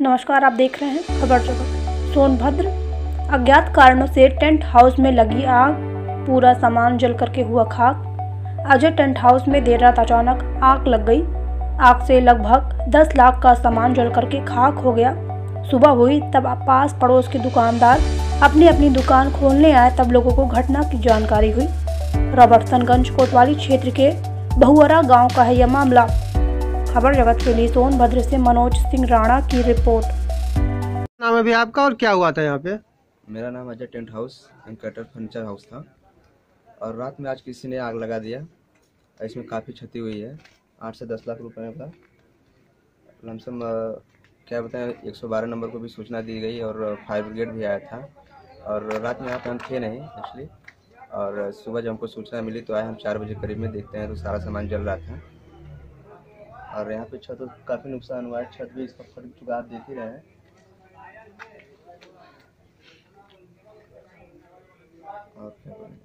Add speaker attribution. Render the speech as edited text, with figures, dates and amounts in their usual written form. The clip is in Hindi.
Speaker 1: नमस्कार, आप देख रहे हैं खबर जगत। सोनभद्र अज्ञात कारणों से टेंट हाउस में लगी आग, पूरा सामान जल करके हुआ खाक। अजय टेंट हाउस में देर रात अचानक आग लग गई। आग से लगभग 10 लाख का सामान जल करके खाक हो गया। सुबह हुई तब पास पड़ोस के दुकानदार अपनी अपनी दुकान खोलने आए, तब लोगों को घटना की जानकारी हुई। रॉबर्टसनगंज कोतवाली क्षेत्र के बहुअरा गांव का है यह मामला। खबर जगत के लिए सोनभद्र से मनोज सिंह राणा की रिपोर्ट।
Speaker 2: नाम है भी आपका और क्या हुआ था यहाँ पे?
Speaker 3: मेरा नाम Ajay tent house and cutter furniture house था और रात में आज किसी ने आग लगा दिया। इसमें काफ़ी क्षति हुई है। 8 से 10 लाख रुपए का लमसम क्या बताएं। 112 नंबर को भी सूचना दी गई और फायर ब्रिगेड भी आया था। और रात में यहाँ पे हम थे नहीं एक्चुअली, और सुबह जब हमको सूचना मिली तो आए हम 4 बजे करीब में, देखते हैं तो सारा सामान जल रहा था। और यहाँ पे छत काफ़ी नुकसान हुआ है, छत भी इसका फट चुका, आप देख ही रहे हैं। और क्या बोलें।